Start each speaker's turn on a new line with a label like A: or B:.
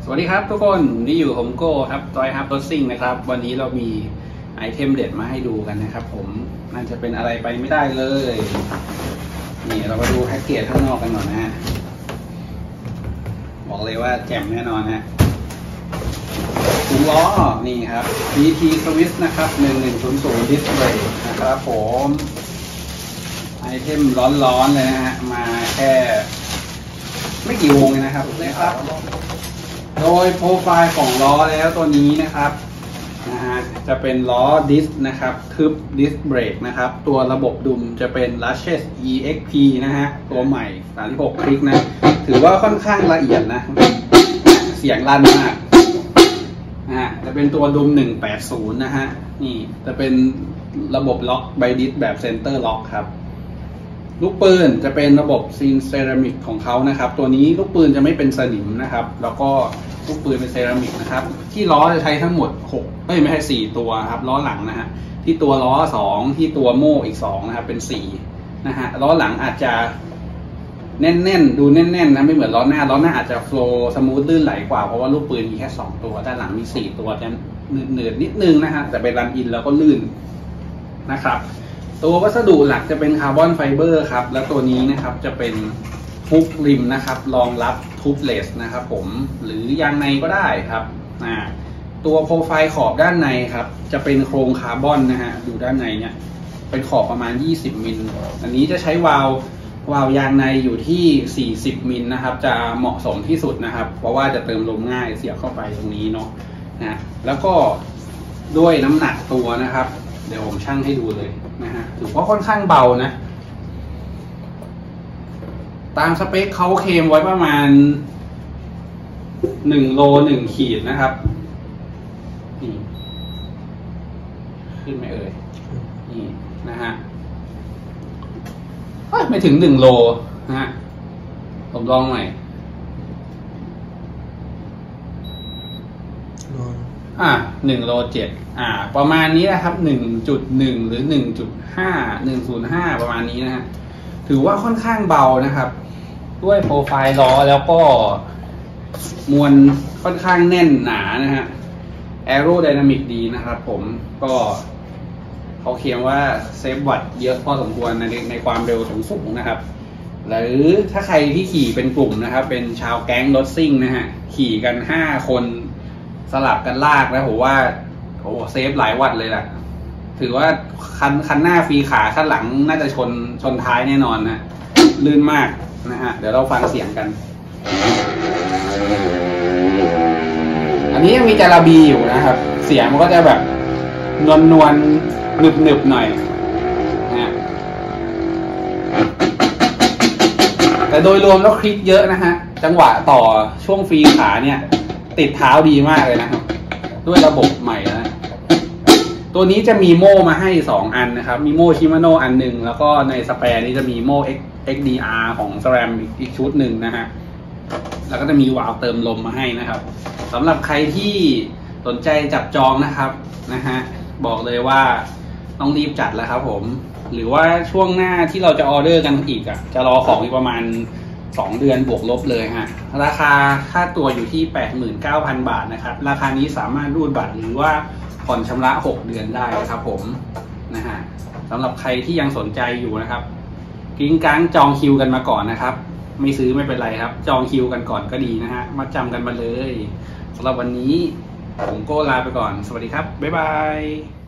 A: สวัสดีครับทุกคนนี่อยู่ผมโก้ครับจอยฮับรถซิ่งนะครับวันนี้เรามีไอเทมเด็ดมาให้ดูกันนะครับผมน่าจะเป็นอะไรไปไม่ได้เลยนี่เรามาดูแพ็กเกจข้างนอกกันหน่อยนะฮะบอกเลยว่าแจ่มแน่นอนฮะถุงล้อนี่ครับ BT Swiss นะครับ1100 Display นะครับผมไอเทมร้อนๆเลยนะฮะมาแค่ไม่กี่วงเลยนะครับโดยโปรไฟล์ของล้อแล้วตัวนี้นะครับจะเป็นล้อดิสนะครับทึบดิสเบรกนะครับตัวระบบดุมจะเป็น Lashes EXP นะฮะตัวใหม่36คลิกนะถือว่าค่อนข้างละเอียดนะเสียงลั่นมากจะเป็นตัวดุม180นะฮะนี่จะเป็นระบบล็อกไบดิสแบบเซนเตอร์ล็อกครับลูกปืนจะเป็นระบบซีนเซรามิกของเขานะครับตัวนี้ลูกปืนจะไม่เป็นสนิมนะครับแล้วก็ลูกปืนเป็นเซรามิกนะครับที่ล้อจะใช้ทั้งหมดไม่ใช่4ตัวครับล้อหลังนะฮะที่ตัวล้อ2ที่ตัวโม่อีก2นะครับเป็น4นะฮะล้อหลังอาจจะแน่นๆดูแน่นๆนะไม่เหมือนล้อหน้าอาจจะโฟล์สมูทลื่นไหลกว่าเพราะว่าลูกปืนมีแค่2ตัวด้านหลังมี4ตัวจะเหนืดนิดนึงนะฮะแต่เป็นรันอินแล้วก็ลื่นนะครับตัววัสดุหลักจะเป็นคาร์บอนไฟเบอร์ครับแล้วตัวนี้นะครับจะเป็นฟุกริมนะครับรองรับทูบเลสนะครับผมหรือยางในก็ได้ครับตัวโปรไฟล์ขอบด้านในครับจะเป็นโครงคาร์บอนนะฮะดูด้านในเนี่ยเป็นขอบประมาณ20มิลอันนี้จะใช้วาล์วยางในอยู่ที่40มิลนะครับจะเหมาะสมที่สุดนะครับเพราะว่าจะเติมลมง่ายเสียบเข้าไปตรงนี้เนาะแล้วก็ด้วยน้ำหนักตัวนะครับเดี๋ยวผมชั่งให้ดูเลยนะฮะถือว่าค่อนข้างเบานะตามสเปคเขาเคลมไว้ประมาณ1 โล 1 ขีดนะครับนี่ขึ้นไหมเอ่ยนี่นะฮะไม่ถึง1 โลนะฮะผมลองหน่อย1 โล 7ประมาณนี้นะครับ 1.1 หรือ 1.5 ประมาณนี้นะฮะถือว่าค่อนข้างเบานะครับด้วยโปรไฟล์ล้อแล้วก็มวลค่อนข้างแน่นหนานะฮะแอโรไดนามิกดีนะครับผมก็เขาเคลมว่าเซฟวัตต์เยอะพอสมควรในความเร็วสูงนะครับหรือถ้าใครที่ขี่เป็นกลุ่มนะครับเป็นชาวแก๊งรถซิ่งนะฮะขี่กัน5 คนสลับกันลากแล้วผมว่าเซฟหลายวัตต์เลยแหละถือว่าคันหน้าฟรีขาคันหลังน่าจะชนท้ายแน่นอนนะลื่นมากนะฮะเดี๋ยวเราฟังเสียงกันอันนี้ยังมีจาราบีอยู่นะครับเสียงมันก็จะแบบนวลหนึบหน่อยนะแต่โดยรวมแล้วคลิกเยอะนะฮะจังหวะต่อช่วงฟรีขาเนี่ยติดเท้าดีมากเลยนะครับด้วยระบบใหม่นะตัวนี้จะมีโม่มาให้2 อันนะครับมีโม่ชิมาโน่อันหนึ่งแล้วก็ในสแปร์นี้จะมีโม่ XDR ของ SRAM อีกชุดหนึ่งนะฮะแล้วก็จะมีวาล์วเติมลมมาให้นะครับสำหรับใครที่สนใจจับจองนะครับบอกเลยว่าต้องรีบจัดแล้วครับผมหรือว่าช่วงหน้าที่เราจะออเดอร์กันอีกจะรอของอีกประมาณ2 เดือนบวกลบเลยฮะราคาค่าตัวอยู่ที่ 89,000 บาทนะครับราคานี้สามารถรูดบัตรหรือว่าผ่อนชำระ6 เดือนได้ครับผมนะฮะสำหรับใครที่ยังสนใจอยู่นะครับกิ้งก้างจองคิวกันมาก่อนนะครับไม่ซื้อไม่เป็นไรครับจองคิวกันก่อนก็ดีนะฮะมาจำกันมาเลยสำหรับวันนี้ผมโก้ลาไปก่อนสวัสดีครับบ๊ายบาย